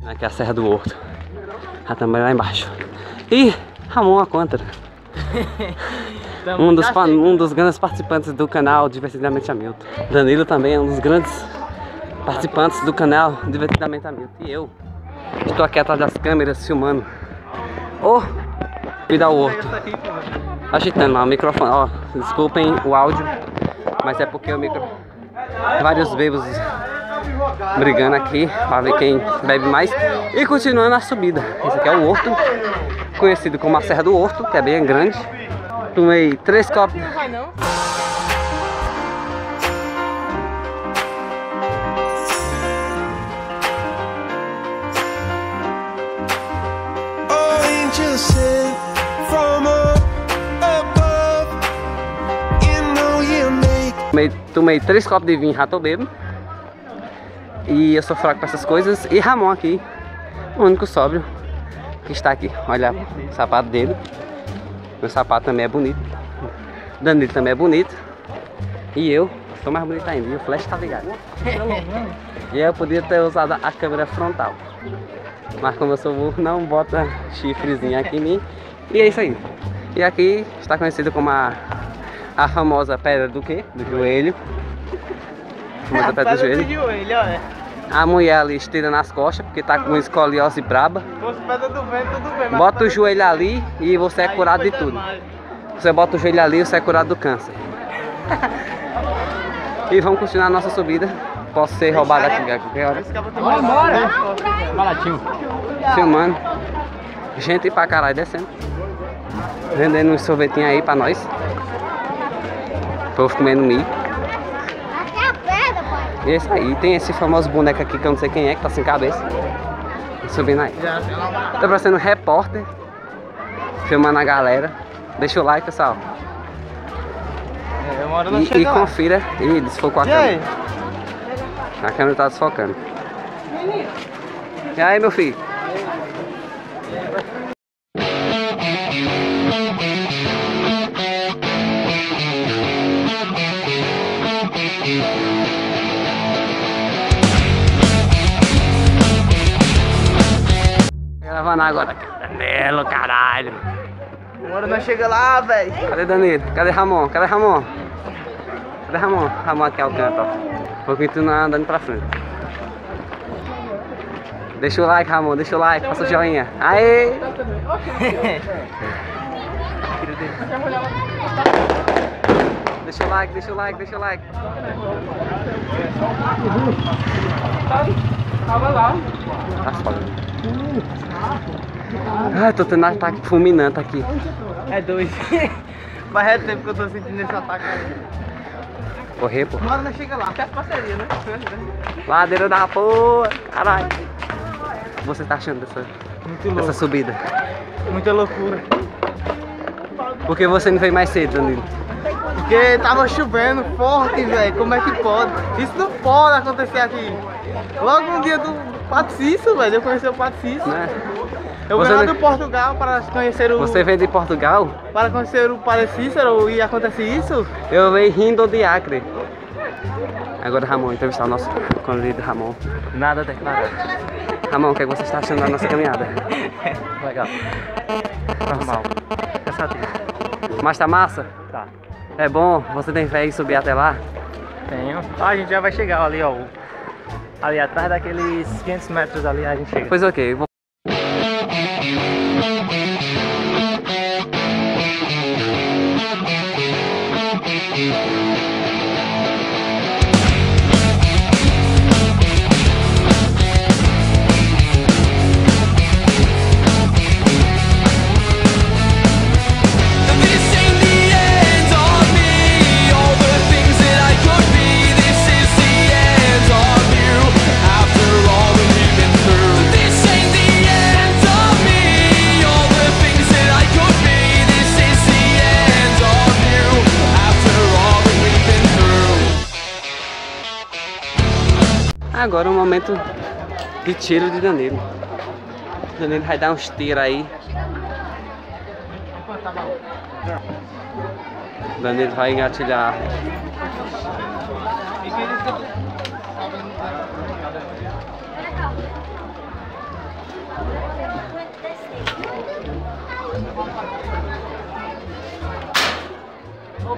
Aqui é a Serra do Horto. Já também lá embaixo. E Ramon Alcântara. um dos grandes participantes do canal Divertidamente Hamilton. Danilo também é um dos grandes participantes do canal Divertidamente Hamilton. E eu estou aqui atrás das câmeras filmando. Vida ao horto. Agitando lá o microfone. Ó, desculpem o áudio, mas é porque o microfone. Vários bêbados brigando aqui para ver quem bebe mais. E continuando a subida. Esse aqui é o Horto, conhecido como a Serra do Horto, que é bem grande. Tomei 3 copos. Tomei 3 copos de vinho, já tô bêbado. E eu sou fraco para essas coisas. E Ramon aqui, o único sóbrio que está aqui. Olha o sapato dele. Meu sapato também é bonito. Danilo também é bonito. E eu sou mais bonito ainda. E o flash tá ligado. E eu podia ter usado a câmera frontal, mas como eu sou burro, não bota chifrezinho aqui em mim. E é isso aí. E aqui está conhecido como a famosa pedra do quê? Do joelho. A famosa pedra do joelho. Olha. A mulher ali estira nas costas porque tá com escoliose braba. Bota o joelho ali e você é curado de tudo. Você bota o joelho ali e você é curado do câncer. E vamos continuar a nossa subida. Posso ser roubado aqui a qualquer hora. Baratinho. Filmando. Gente pra caralho descendo. Vendendo uns sorvetinhos aí pra nós. O povo comendo milho. E é isso aí. Tem esse famoso boneco aqui que eu não sei quem é, que tá sem cabeça. Subindo aí. Tô parecendo repórter. Filmando a galera. Deixa o like, pessoal. E confira. Ih, desfocou a câmera. A câmera tá desfocando. E aí, meu filho? Gravando agora. Danilo, caralho. Agora nós chega lá, velho. Cadê Danilo? Cadê Ramon? Cadê Ramon? Cadê Ramon? Ramon aqui é o canto, ó. Vou continuar andando pra frente. Deixa o like, Ramon. Deixa o like. Passa o joinha. Aê! Deixa o like, deixa o like, deixa o like. Tava lá. Tá foda. Ai, tô tendo ataque fulminante aqui. É dois. Mas é tempo que eu tô sentindo esse ataque aí. Correr, pô. Uma hora nós chega lá. Até parceria, né? Ladeira da porra. Caralho. O que você tá achando dessa subida? Muita loucura. Por que você não veio mais cedo, Danilo? Porque tava chovendo forte, velho. Como é que pode? Isso não pode acontecer aqui. Logo no dia do Padre Cícero, velho. Eu conheci o Padre Cícero. Né? Eu venho lá de Portugal para conhecer o... Você veio de Portugal? Para conhecer o Padre Cícero e acontece isso? Eu venho rindo de Acre. Agora Ramon, entrevistar o nosso convidado Ramon. Nada declarado. Ramon, o que você está achando da nossa caminhada? Legal. Normal. Cansativo. Mas tá massa? Tá. É bom? Você tem fé em subir até lá? Tenho. A gente já vai chegar ali, ó. Ali atrás daqueles 500 metros ali a gente chega. Pois ok. Agora é o momento de tiro de Danilo. Danilo vai dar uns tiros aí. Danilo vai engatilhar.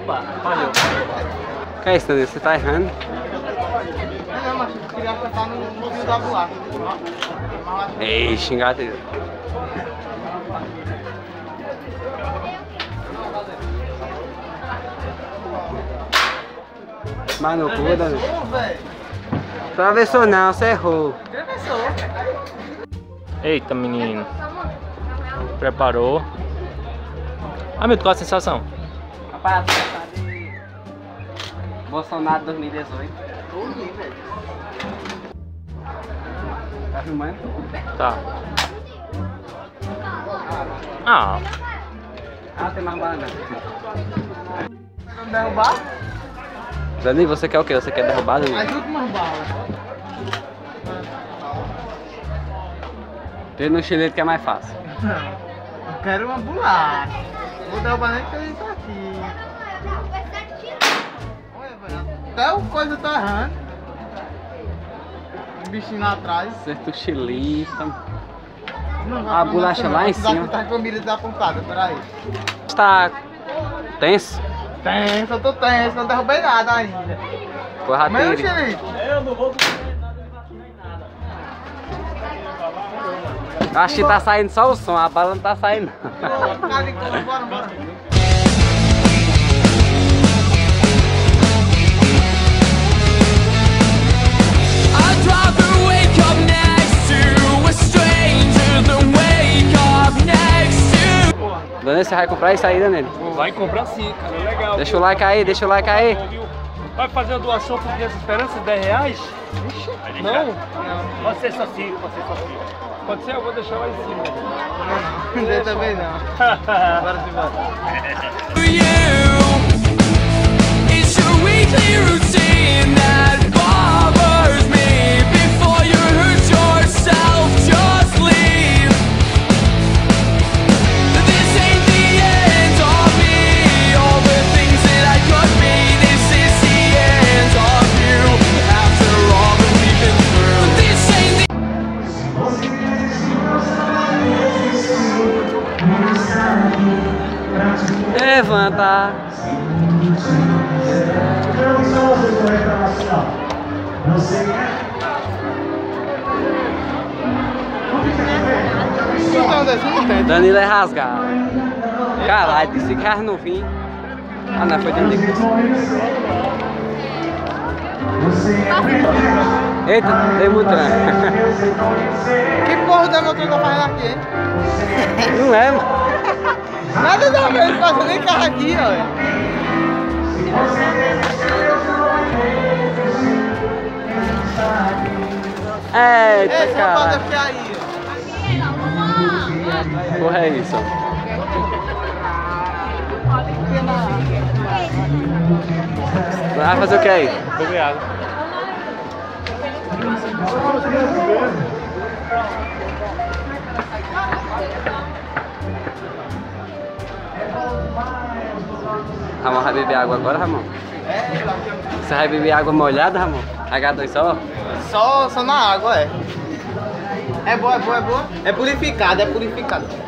Opa, valeu. Que é isso, Danilo? Você tá errando. Não, mas eu queria cantar no fio da bolacha. Ei, xingadeira. Mas no cu, Danilo. Ô, velho. Travessou não, você errou. Travessou. Eita, menino. Preparou. Amigo, qual a sensação? Rapaz, tá de Bolsonaro 2018. Ouvi, velho. Tá filmando? Tá. Ah, Ah, tem mais bala. Vamos derrubar? Dani, você quer o quê? Você quer derrubar, Dani? As últimas balas. Tem no chinês que é mais fácil. Não. Eu quero uma bolacha. Vou derrubar nem porque ele tá aqui. Olha, velho. Até o coisa tá errando. O bichinho lá atrás. Acerto chilista. Não, A bolacha lá em cima. Tá com a mira desapontada, peraí. Tá tenso? Tenso, eu tô tenso, não derrubei nada ainda. Porra, Meu dele. xerife. Acho que tá saindo só o som, a bala não tá saindo. Bora, bora. I'd rather wake up next to a stranger than wake up next to. Dani, você vai comprar isso aí, Dani? vai comprar sim, cara. Legal. Deixa o like aí, deixa o like aí. Vai fazer a doação por Criança Esperança, R$10? Não? Pode ser só 5, pode ser só 5. Pode ser, eu vou deixar lá em cima. Não, eu também não. Bora de volta. It's your weekly routine that bothers me. Before you hurt yourself, just leave. This ain't the end of me. All the things that I could be. This is the end of you. After all that we've been through. This ain't the Levanta. Então, desce no teto. Danilo é rasgado. Caralho, disse que era no fim. Ah, não, foi dentro de curso. Eita, dei muito Que porra o Demotron tá fazendo aqui, hein? Não é, mano. Nada da vez, não passa nem carro aqui, ó. Eita, Esse rapaz cara. daqui aí, ó. Porra, é isso. Vai fazer o que aí? Beber água. Ramon vai beber água agora, Ramon? Você vai beber água molhada, Ramon? H2 só? Só na água, é. É boa, é boa, é boa. É purificado, é purificado.